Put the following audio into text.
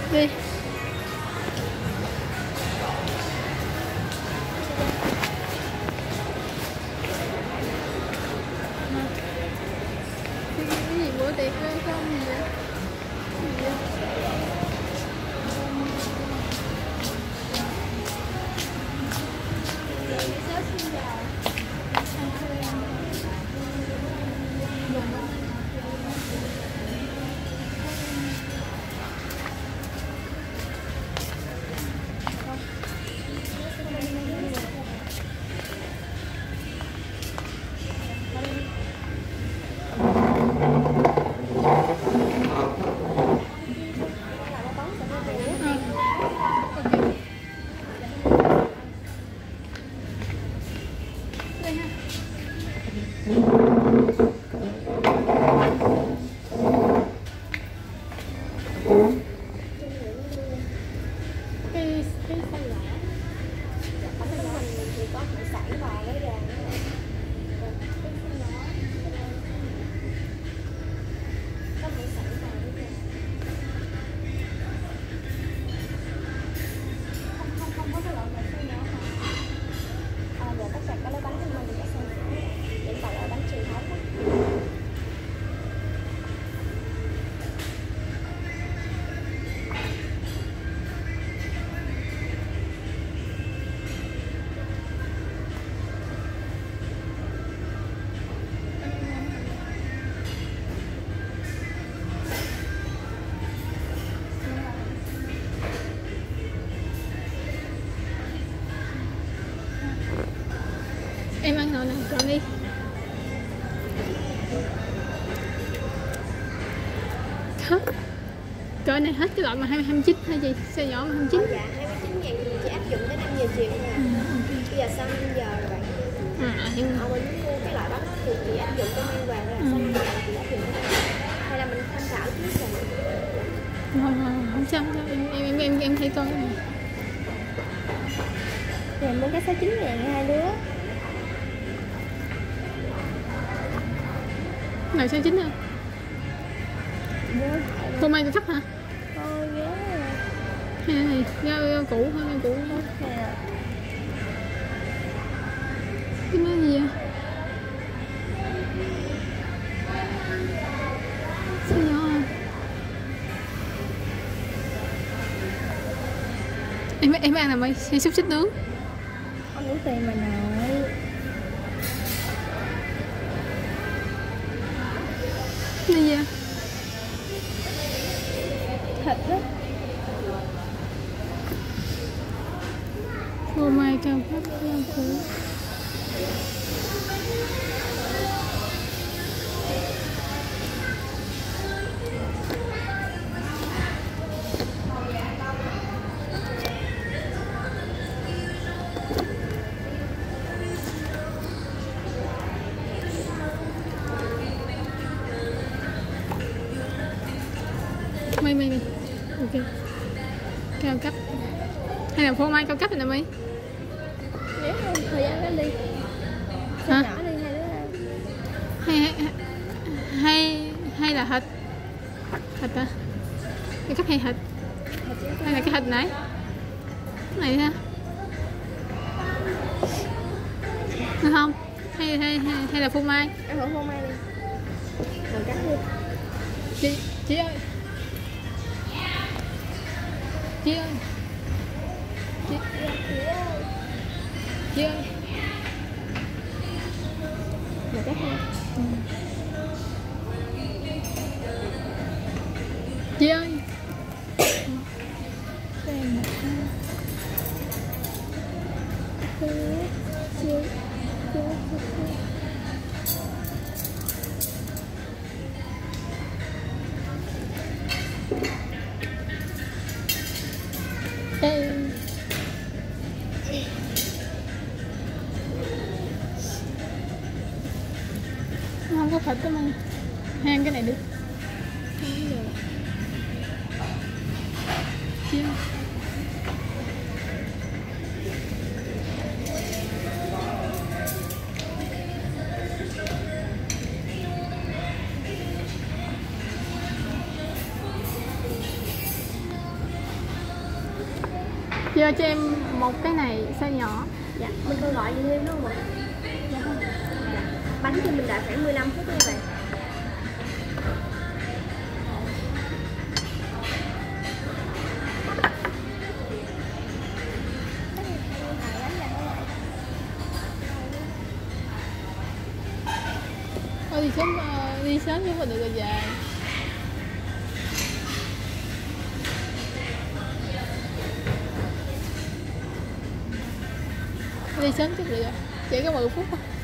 Đi. Cái gì bữa tiệc không gì vậy? Em ăn nồi nào chọn đi. Đó. Cỡ này hết cái loại mà 29 hay gì? Xe nhỏ mà 29. Dạ 29.000 thì chỉ áp dụng tới 5 giờ chiều thôi. Bây giờ sau 5 giờ rồi bạn. Mình mua cái loại đó thì chỉ áp dụng cho mang vàng rồi sau 5 giờ thì áp dụng tới. Hay là mình tham khảo trước rồi. Không sao, em thấy coi này. Thì mua cái 69.000 hai đứa. Này 69 hả? Phô mai thấp hả? Hay này, rau củ hay rau củ? Cái nó gì vậy? Sao nhỏ à? Em ăn nào mày? Hay xúc xích nướng? Không đủ tiền mà nội. Cái gì vậy? Thịt đó. Phô mai cao cấp rau củ. Mày ok, cao cấp hay là phô mai cao cấp này nè mày? Nếu không thời gian đó đi hả? Nhỏ đi hai đứa hay là thịt hả? Cái cấp hay thịt hay là cái thịt nãy cái này ha, được không? Hay là phô mai? Ăn hổ phô mai đi còn cắt đi. Chị ơi, chị ơi, chị ơi, một cái ha. Chị ơi, không có thịt đó mà hang cái này được. Chiên Chị ơi cho em một cái này size nhỏ. Dạ, mình còn gọi gì thêm đúng không ạ? Dạ không. Dạ. Bánh thì mình đợi khoảng 15 phút như vậy. Thôi đi sớm chứ mà được rồi về. Đi sớm chút được rồi. Chỉ có 10 phút thôi.